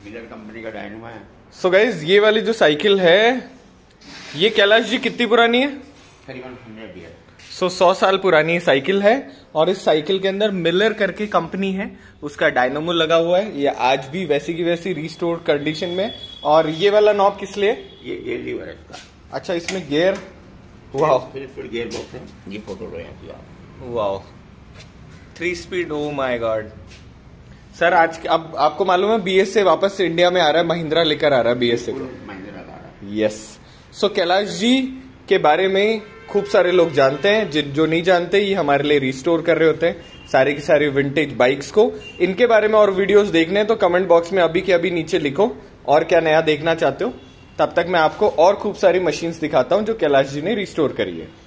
Miller company का डायनोमा है। So guys ये वाली जो साइकिल है ये कैलाश जी कितनी पुरानी है? करीबन 100 ईयर। सो 100 साल पुरानी साइकिल है और इस साइकिल के अंदर मिलर करके कंपनी है, उसका डायनोमो लगा हुआ है। ये आज भी वैसी की वैसी रिस्टोर्ड कंडीशन में। और ये वाला नॉब किस लिए? ये गियर लीवर है इसका। अच्छा, इसमें गियर, वाह, फिर गियर बॉक्स है। ये फोटो लो यहाँ की आप, वाह, 3 speed, oh my God. Sir आज अब आपको मालूम है BS से वापस इंडिया में आ रहा है, महिंद्रा लेकर आ रहा है BS से। महिंद्रा का आ रहा है। यस। सो कैलाश जी के बारे में खूब सारे लोग जानते हैं, जो नहीं जानते ये हमारे लिए रिस्टोर कर रहे होते हैं सारे की सारी विंटेज बाइक्स को। इनके बारे में और वीडियोस देखने हैं तो कमेंट बॉक्स में अभी के अभी नीचे लिखो और क्या नया देखना चाहते हो। तब तक मैं आपको और खूब सारी मशीन्स दिखाता हूं जो कैलाश जी ने रिस्टोर करी है।